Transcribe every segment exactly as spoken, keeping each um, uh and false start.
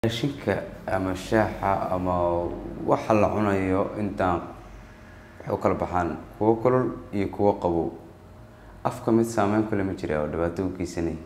raashinka ama shaaha ama waxa la cunayo intaan waxay kala baxaan kuwa kulul iyo kuwa qabow afka mid saameyn ku leh ma jira oo dhibaato u geysanay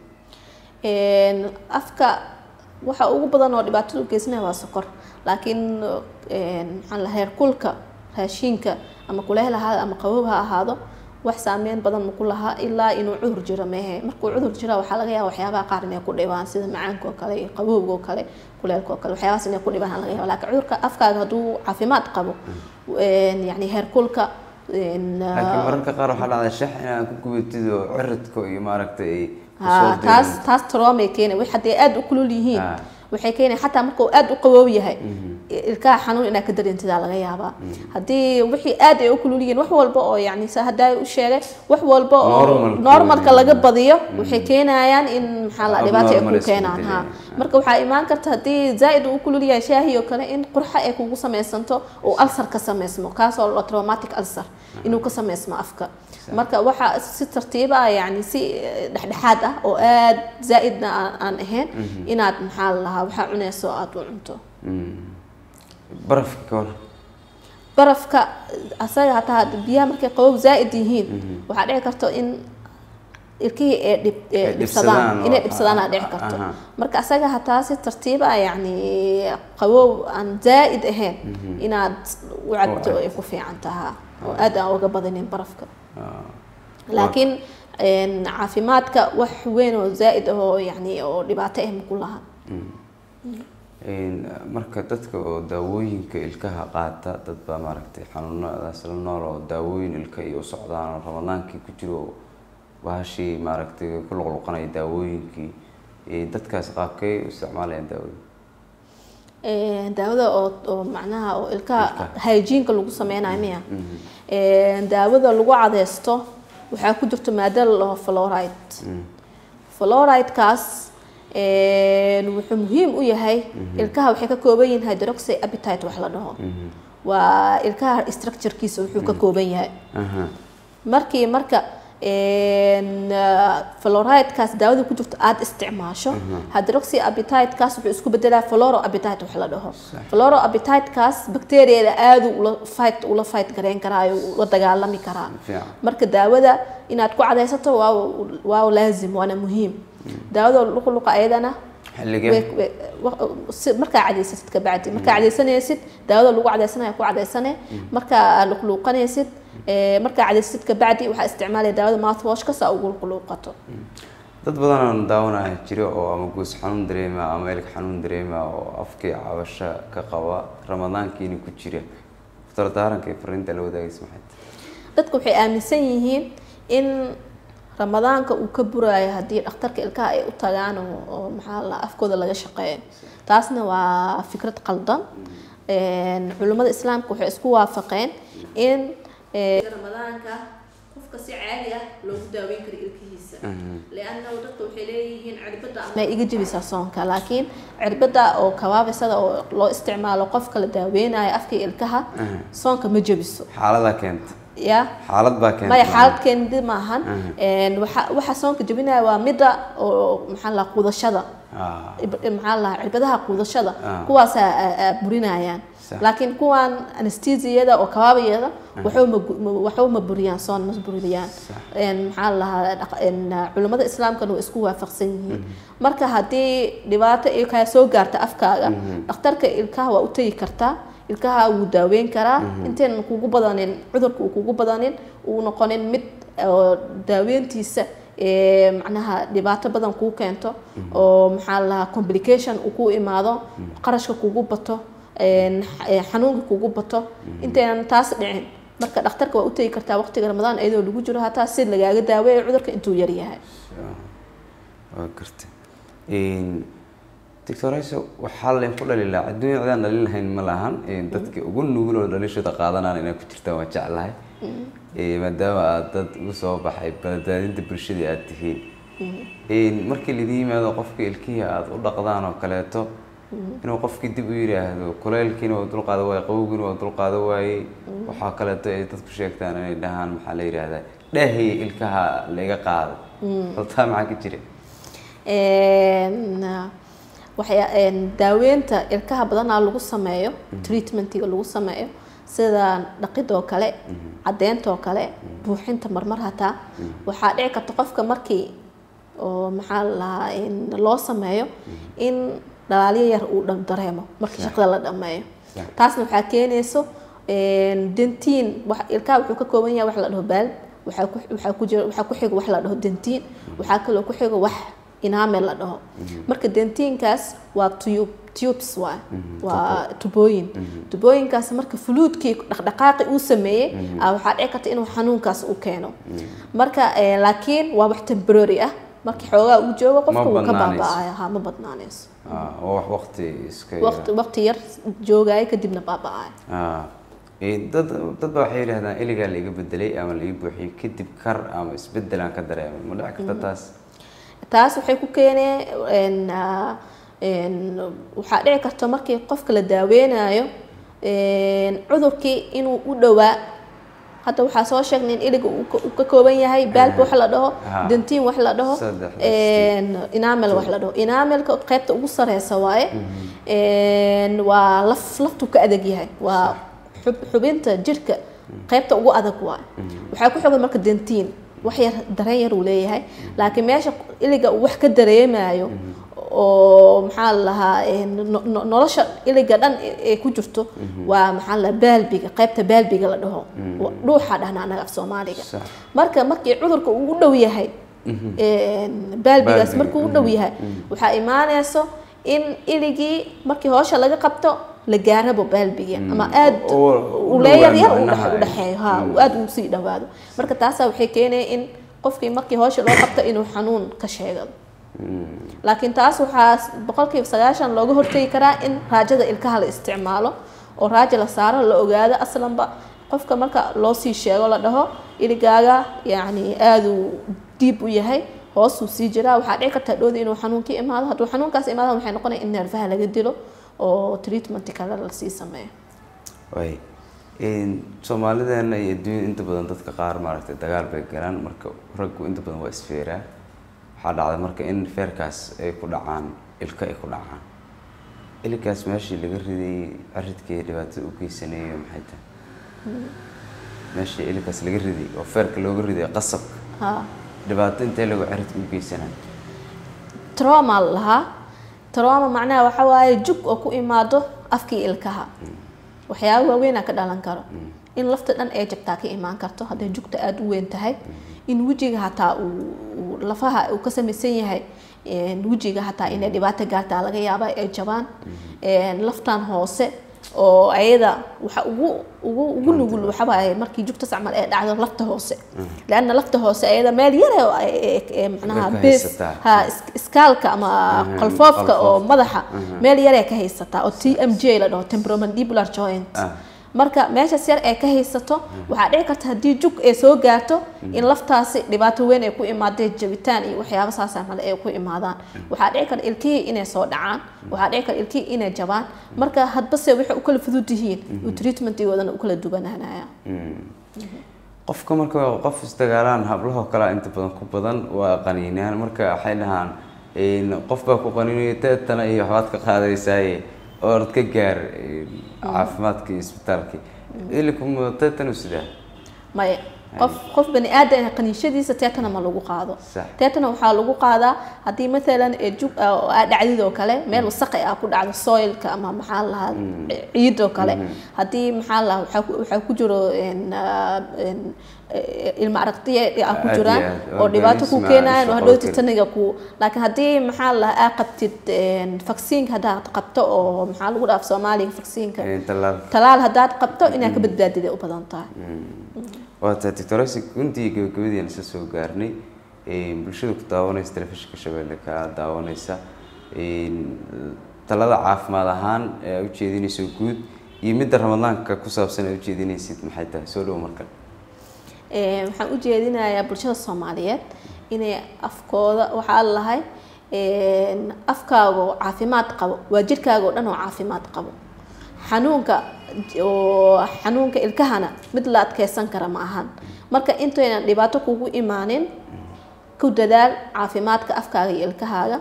een afka waxa ugu badan oo dhibaato u geysanay waa sokor laakiin een maxaan la heer kulka raashinka ama kuleelaha ama qabow ha ahaado wax saameyn badan ma ku laha ilaa inuu cudur jiro mehe markuu cudur jiro waxa laga yaabaa waxyaabaha qaar inay ku dhibaan sida macaanka oo kale iyo qabowga oo kale kuleelka oo kale waxyaabahaas inay ku dhibaan laga yaabaa laakiin cudurka afkaaga haduu caafimaad qabo een yani heer kulka een laakiin mararka qaar waxa dhacda shax inaan ku gubatido ciridka iyo maaragtay ha taas taas trauma keenay wax hadii aad u kulul yihiin waxay keenay xataa markuu aad u qabow yahay ilka xanuun ina ka dareentida laga yaabaa hadii wixii aad ay u kulul yihiin wax walba oo yani sa haday u sheegay wax walba oo normalka laga badiyo waxay keenayaan in maxaa la dhibaato ay ku keenaan ha marka waxa iimaan karta hadii zaid u kulul yahay shaahi oo kale in qurxa ay kugu sameeysanto oo ulcer ka sameysmo kaas oo traumatic ulcer inuu ka sameysmo afka marka waxa si tartiib ah yani si dhaxdhaxaad ah oo aad zaidna aan ahayn inaad maxaa la waxa cunayso aad u cunto barafka barafka asaga hataa biyaha markay qabow zaid yihiin waxa dhici karto in ilkii ee dhibsadaan inay dhibsadaan dhici karto marka asaga hataa si tartiib ah yani qabow aan zaid ahayn inaad u cabto ay ku fiican tahay oo aad aan uga badanin barafka laakiin een caafimaadka wax weyn oo zaid ah oo yani oo dhibaato ah ku laha een marka dadka oo daawooyinka ilkaha qaata dad baa maaragtay xanuunadaas la nool oo daawooyin ilka iyo socdaan ramadaankii ku jiro waashi maaragtay ku luqluqanay daawooyinkii ee dadkaas qaabkay u isticmaalayaan daawooyin ee daawada oo macnaha oo ilkaha hygiene lagu sameeynayo miya ee daawada lagu cadeysto waxa ku jirto maadada loo fluoride fluoride kaas ee wuxuu muhiim u yahay ilkaha waxay ka kooban yihiin hydroxyapatite wax la dhaho waa ilkaha structure-kiisa wuxuu ka kooban yahay markii marka een fluoride kaas daawada ku jirto aad isticmaasho hydroxyapatite kaas wuxuu isku bedelaa fluoroapatite wax la dhaho fluoroapatite kaas bacteria aad u fight u la fight gareyn karaayo u dagaalami karaa marka daawada inaad ku cadeysato waa waa laazim waana muhiim daawada luqluqa ayadana marka cadeysid ka bacdi marka cadeysanaysid daawada lagu cadeysanayo ku cadeysane marka luqluqanaysid ee marka cadeysid ka bacdi waxa isticmaalay daawada mouthwash ka saa ugu luqluqato dad badan oo daawanaya jiro oo ama goos xanuun dareema ama ilka xanuun dareema oo afkii cabasho ka qaba ramadaankiina ku jira fardaaranka fariinta la wadaagaysa maxay dadku waxay aaminsan yihiin in ramadaanka uu ka buraayo hadii dhakhtarka ilkaha ay u tagaan oo maxaa la afkooda laga shaqeeyo taasna waa fikrad qaldan een culimada islaamka waxay isku waafaqeen in ramadaanka qofka si caadi ah loo daaweyn karo ilkihiisa leeyahay dadku waxay leeyihiin cirbada ama iga jabisa soonka laakiin cirbada oo kawaabisada oo loo isticmaalo qofka la daaweynayo afka ilkaha soonka ma jabiso xaalada keenta ya xaalad baa keenta ma xaalad keenta ma ahan een waxa waxa soonka jabinaya waa midda oo maxaa la qudashada maxaa la cirbadaha qudashada kuwaas burinayaan laakiin kuwan anesthesiada oo kawaabiyada waxay waxay ma buriyaan soon ma buriyaan een maxaa la een culimada islaamka oo isku waafaqsan yihiin marka hadii dhibaato ay ka soo gaarto afkaaga dhakhtarka ilkaha waa u tagi kartaa ilkaha uu daaweyn karaa intaan kugu badanin cudurka uu kugu badanin uu noqonin mid daaweyntiisa ee macnaha dhibaato badan ku keento oo maxaa la complication uu ku imaado qarashka kugu bato een xanuunka kugu bato intaan taas dhicin marka dhakhtarka waa u tagi kartaa waqtiga ramadaan ayadoo lagu jiro hataa si lagaaga daaweeyo cudurka intuu yar yahay waa gartay een doctor Ayso waxa la ku dhalilaa adduunyada dhalilahayn ma lahan ee dadka ugu nugul oo dhalishada qaadanaan inay ku jirtaan waa jeclahay ee maadaama dad u soo baxay badbaadinta bulshada aad tihiin ee markii la yimaado qofka ilkihi aad u dhaqdaan oo kaleeto inuu qofkii dib u yiraahdo kuleelkiina oo dul qaado way qabowgiina oo dul qaado way waxa kaleeto ay dadku sheegtaan inay dhahaan maxaa la yiraahdaa dhahay ilkaha laga qaado halta maxaa ka jira een waxay daaweynta ilkaha badanaa lagu sameeyo treatmentiga lagu sameeyo sida dhaqidoo kale cadeynta oo kale buuxinta marmar hataa waxaa dhici karta qofka markii oo maxaa la in loo sameeyo in dhalaaliyo yar uu dareemo markii shaqada la dhameeyo taasna waxaa keenayso dentiin wax ilkaha wuxuu ka kooban yahay wax la dhaho baal waxaa ku waxaa ku jira waxaa ku xiga wax la dhaho dentiin waxaa kaloo ku xiga wax enamel la dhaho marka dentiinkaas waa tube tubes waa waa tubooyin tubooyinkaas marka fluidkii dhaqdhaqaaqi uu sameeyay waxaa dhici karta inuu xanuunkaas u keeno marka laakiin waa wax temporary ah markii xoogaa uu joogo qofku uu ka baaba'ayo ha ma badnaanayso ah wax waqti iska waqti waqti yar joogay kadibna baaba'ayo ah ee dad dad waxay yiraahdaan iliga la iga bedelay ama la iga buuxiyay kadib kar ama isbedel aan ka dareemay ma dhici karta taas taas waxay ku keeneen een waxa dhici karta markii qofka la daaweynayo een cudurkii inuu u dhawaa hadda waxa soo sheegnay in iliga uu ka kooban yahay baalb wax la dhaho dentiin wax la dhaho een enamel wax la dhaho enamelka qaybta ugu sareysa waaye een waa laf laftu ka adag yahay waa xubinta jirka qaybta ugu adag waaye waxa ku xogan marka dentiin wax yar dareen yar uu leeyahay laakiin meesha iliga wax ka dareemayo oo maxaa lahaa nolosha iliga dhan ee ku jirto waa maxaa la baalbiga qaybta baalbiga la dhaho dhuuxa dhahna anaga af Soomaaliga marka markii cudurka uu u dhow yahay een baalbigaas markuu u dhow yahay waxa imaanayso in iligii markii hoosha laga qabto la gaarabo baalbiga ama aad u leeyar yar u dhaxeeyo ha aad u sii dhawaado marka taas waxay keenay in qofkii markii hoosha loo qabto inuu xanuun ka sheego laakiin taas waxaa boqolkiiba sagaashan looga hortagi karaa in raajada ilkaha la isticmaalo oo raajo la saaro la ogaado aslanba qofka marka loo sii sheego la dhaho iligaaga yani aad u deep u yahay hoos uu sii jiraa waxaa dhici karta dhoodi inuu xanuunka imaado hadduu xanuunkaas imaado waxay noqonaysaa in nerfaha laga dilo oo treatment kale la sii sameeyo way in Soomaalideena iyo adduun inta badan dadka qaar maaragtay dagaal bay galaan marka raggu inta badan waa isfeeraa waxa dhacday marka in feerkaas ay ku dhacaan ilka ay ku dhacaan ilkaas meeshii laga riday aridkii dhibaato u geysanayo maxay tahay meeshii ilkaas laga riday oo feerka looga riday qasab ha dhibaato intee lagu arid u geysanaa trauma laha trauma macnaha waxa waaye jug oo ku imaado afkii ilkaha waxyaabo waaweyn ka dhalan karo in lafta dhan ay jabtaa ka imaan karto haddii jugta aad u weyn tahay in wajiga hataa uu lafaha uu ka samaysan yahay in wajiga hataa inay dhibaato gaartaa laga yaabaa ay jabaan een laftan hoose oo ayada waxa ugu ugu ugu nugul waxa waaye markii jugta sacmal ay dhacdo lafta hoose laana lafta hoose ayada meel yar ee macnaha base ha iskaalka ama qalfoofka oo madaxa meel yar ee ka haysataa oo T M J la dhaho temporomandibular joint marka meesha yar ee ka haysato waxa dhici karta hadii jug ay soo gaarto in laftaasi dhibaato weyn ay ku imaadeen jabitaan iyo waxyaabo saasaamada ay ku imaadaan waxa dhici karta ilkii inay soo dhacaan waxa dhici karta ilkii inay jabaan marka hadba se waxa u kala fudud yihiin oo treatment-igoodana u kala duwanaanaya qofka marka qof isdagaalaan hablaha kala inta badan ku badan waa qaniinaan marka waxay dhahaan in qof baa ku qaniinay teetana iyo waxaad ka qaadaysaa oo ka gaar caafimaadka isbitaalka ilkum teetana sida ma qof qof bani aadan qaniishadiisa teetana ma lagu qaado teetana waxa lagu qaadaa hadii midalan jug dhacdid oo kale meel wasaq ah ku dhacdo soilka ama maxaa la ciid oo kale hadii maxaa la waxa ku jiro in ilma aragtiya ay ku jiraan oo dhibaato ku keenayaan oo hadhow taniga ku laakiin hadii maxaa la aqabtid vaccine hada qabto oo maxaa lagu dhaaf Soomaaliga vaccine-ka talaal hadaad qabto inaad ka badbaadido u badan tahay waata doctorasi kuntii gabagabadii aan soo gaarnay ee bulshada ku daawanaysa telefishinka Shabeelle ka daawanaysa ee talada caafimaad ahaan ee u jeedinayso guud iyo mid Ramadaanka ku saabsan ee u jeedinaysid maxay tahay soo dhow marka ee waxaan u jeedinayaa bulshada Soomaaliyeed inay afkooda waxa lahayd ee afkaaga caafimaad qabo waa jirkaaga oo dhan oo caafimaad qabo xanuunka oo xanuunka ilkahana mid la adkeysan kara ma ahan marka intayna dhibaato kugu imaanin ku dadaal caafimaadka afkaaga iyo ilkahaaga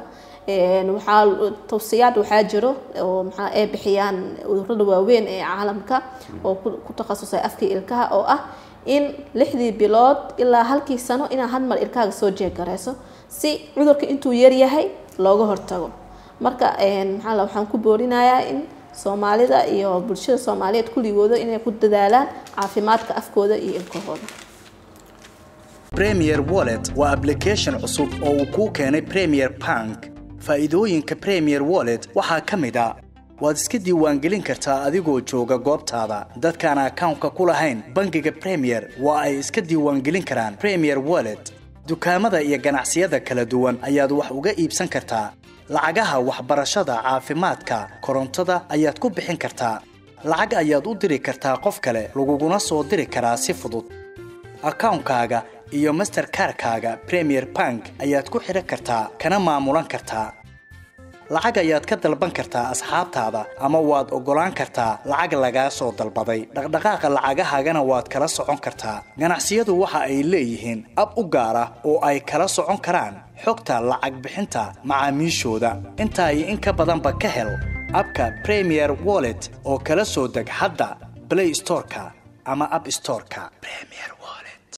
een waxaa tawsiyaad waxaa jiro oo maxaa ay bixiyaan udurada waaweyn ee caalamka oo ku takhasusay afka ilkaha oo ah in lixdii bilood ilaa halkii sano inaa hal mar ilkaaga soo jeegareyso si cudurka intuu yar yahay looga hortago marka een maxaa la waxaan ku boorinayaa in Soomaalida iyo bulshada Soomaaliyeed kuligooda inay ku dadaalaan caafimaadka afkooda iyo ilkahooda Premier Wallet waa application cusub oo uu ku keenay Premier Bank faa'iidooyinka Premier Wallet waxaa kamid ah waad iska diiwaangelin kartaa adigoo jooga goobtaada dadkaan account-ka ku lahayn bangiga Premier waa ay iska diiwaangelin karaan Premier Wallet dukaamada iyo ganacsiyada kala duwan ayaad wax uga iibsan kartaa lacagaha waxbarashada caafimaadka korontada ayaad ku bixin kartaa lacag ayaad u diri kartaa qof kale laguguna soo diri karaa si fudud account-kaaga iyo Mastercard-kaaga Premier Bank ayaad ku xiran kartaa kana maamulan kartaa lacag ayaad ka dalban kartaa asxaabtaada ama waad ogolaan kartaa lacag laga soo dalbaday dhaqdhaqaaqa lacagahaagana waad kala socon kartaa ganacsiyadu waxa ay leeyihiin ab u gaar ah oo ay kala socon karaan xogta lacag bixinta macaamiishooda inta ay in ka badan ba ka hel abka Premier Wallet oo kala soo deg hadda Play Store-ka ama App Store-ka Premier